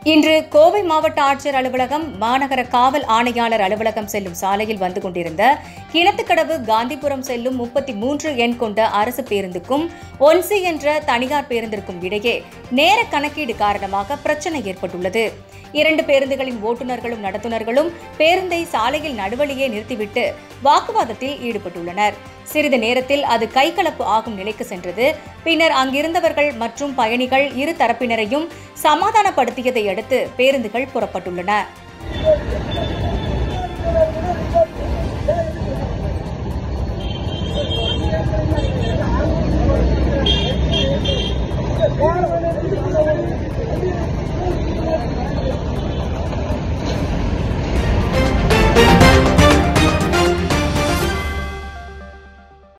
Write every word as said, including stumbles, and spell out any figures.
இன்று கோவை மாவட்ட ஆட்சியர் அலுவலகம், மாநகர காவல் ஆணையாளர் அலுவலகம் செல்லும் சாலையில் வந்து கொண்டிருந்த கிணத்துக்கடவு காந்திபுரம் செல்லும் முப்பத்தி மூன்று எண் கொண்ட அரசு பேருந்துக்கும் ஒன்சி என்ற தனியார் பேருந்திற்கும் இடையே நேர கணக்கீடு காரணமாக பிரச்சனை ஏற்பட்டுள்ளது. இரண்டு பேருந்துகளின் ஓட்டுநர்களும் நடத்துனர்களும் பேருந்தை சாலையில் நடுவழியே நிறுத்திவிட்டு வாக்குவாதத்தில் ஈடுபட்டுள்ளனர். சிறிது நேரத்தில் அது கைகலப்பு ஆகும் நிலைக்கு சென்றது. பின்னர் அங்கிருந்தவர்கள் மற்றும் பயணிகள் இரு தரப்பினரையும் சமாதானப்படுத்தியதை அடுத்து பேருந்துகள் புறப்பட்டுள்ளன. Yeah.